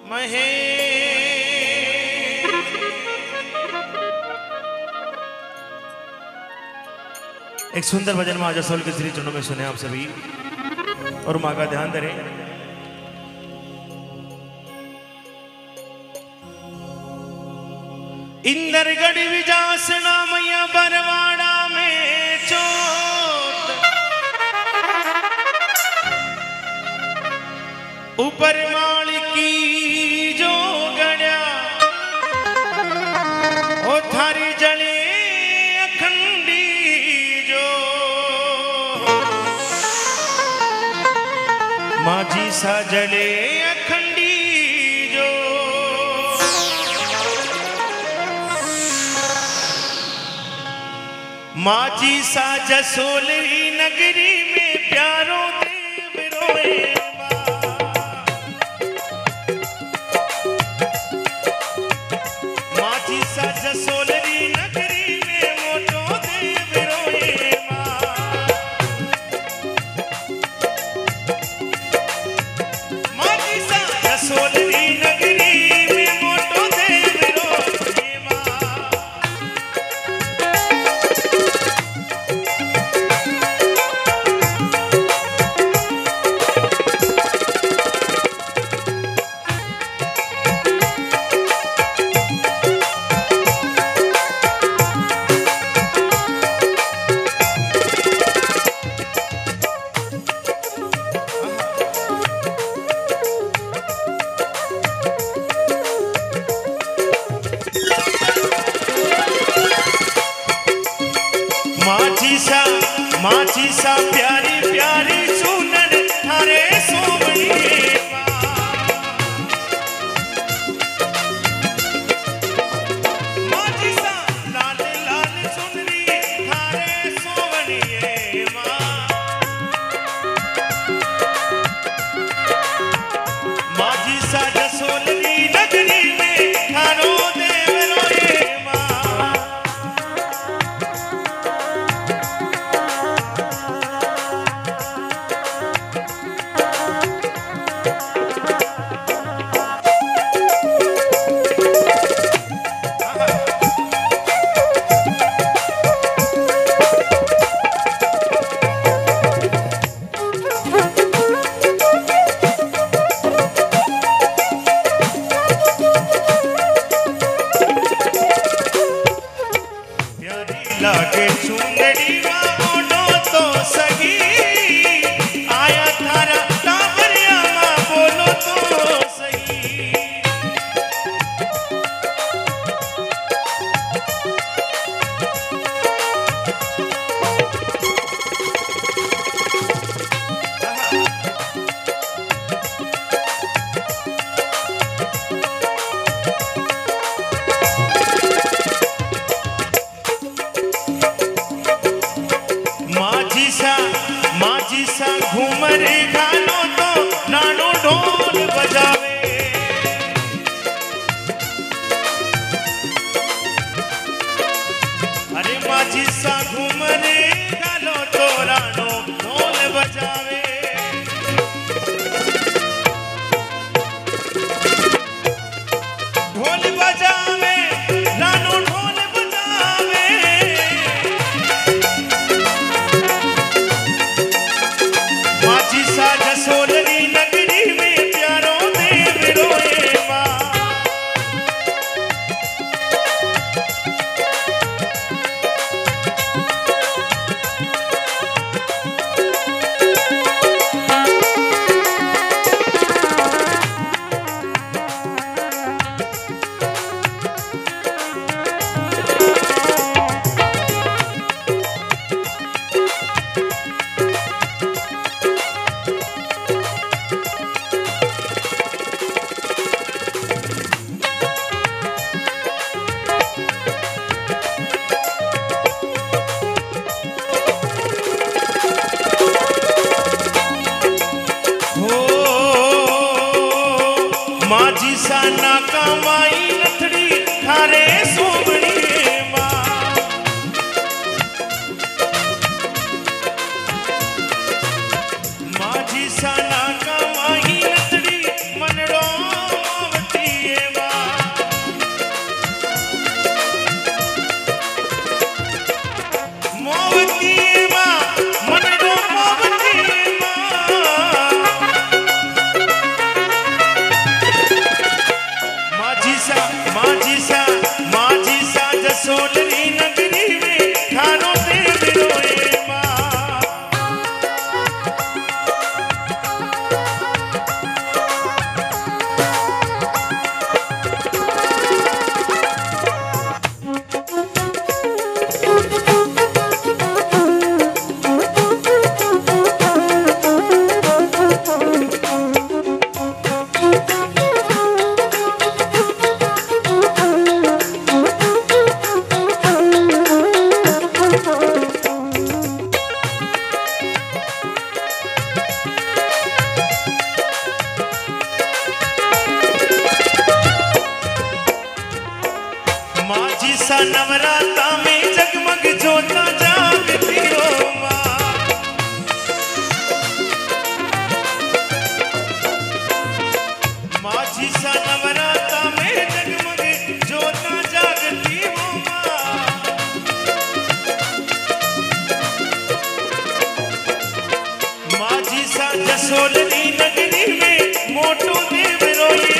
महे एक सुंदर भजन मां जसोल के श्री चरणों में सुने आप सभी और मां का ध्यान धरें। इंदरगढ़ विजासना मैया बरवाड़ा में चोट ऊपर माल की जो गड़िया ओ थारी जले अखंडी जो माझी सा जले अखंडी जो माझी सा जसोलरी नगरी में प्यारो देव रोए माझी सा जसोलरी नगरी में मोटो देव रोए माझी सा जसोलरी नगरी में मोटो देव रोए माझी सा प्यारी प्यारी सुनर हरे सोमनी माझी सा लाल लाल सुनरी हरे सोमनी माझी सा जसोलरी नगरी में थारो देव रोए लागे चुंगड़ी ओडो तो सही आया थारा टाबरिया मां बोलो तो सही माझी सा घूमर गानो तो नानो ढोल बजावे अरे माझी सा घूमर गानो तो नानो ढोल बजावे ढोल बजावे नानो ढोल बजावे माझी सा जसोलरी नगरी में प्यारो देव रोए माझी सा ना कमाई नथड़ी थारे सोमनी माझी सा ना कमाई नथड़ी मनड़ो नवराता में जगमग ज्योता जागती हो माँ। माझी सा नवराता में जगमग ज्योता जागती हो माँ। माझी सा जसोलनी नगरी में मोटो देव रोए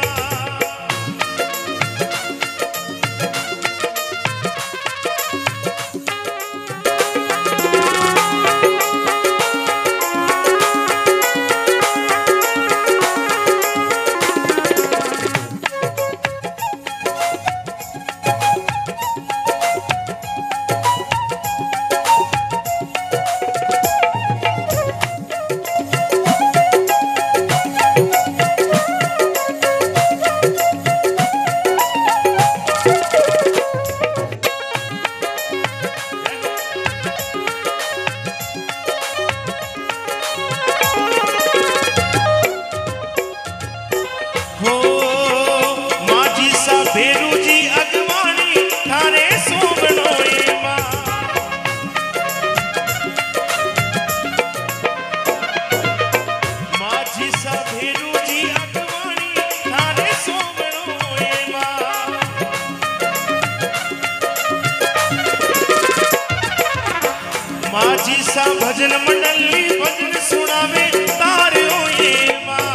माझी सा भजन मंडली भजन सुनावे तारे होए माँ।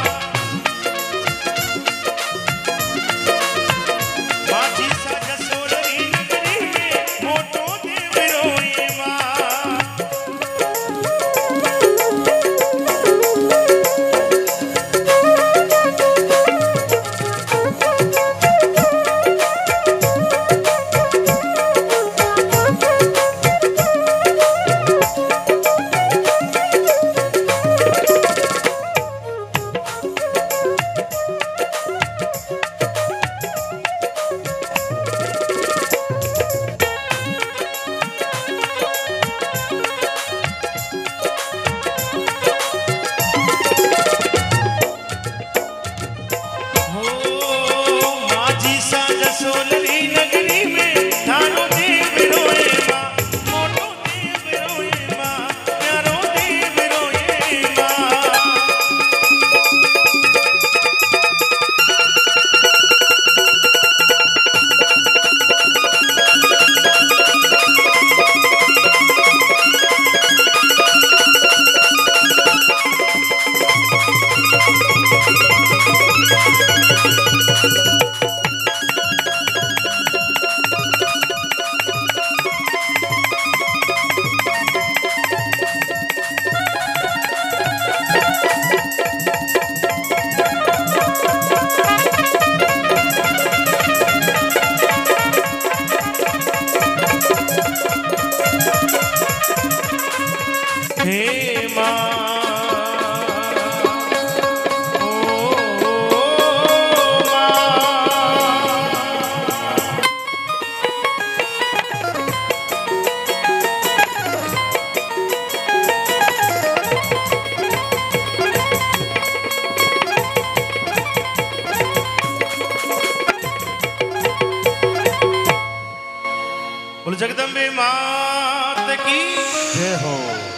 माझी सा जसोलनी नगरी में मोटो देव रोए माँ। जसोलनी नगरी में थारो देव रोए माँ। मोटो देव रोए माँ, प्यारो देव रोए माँ। हे माँ बोलो जगदम्बे मात की जय हो।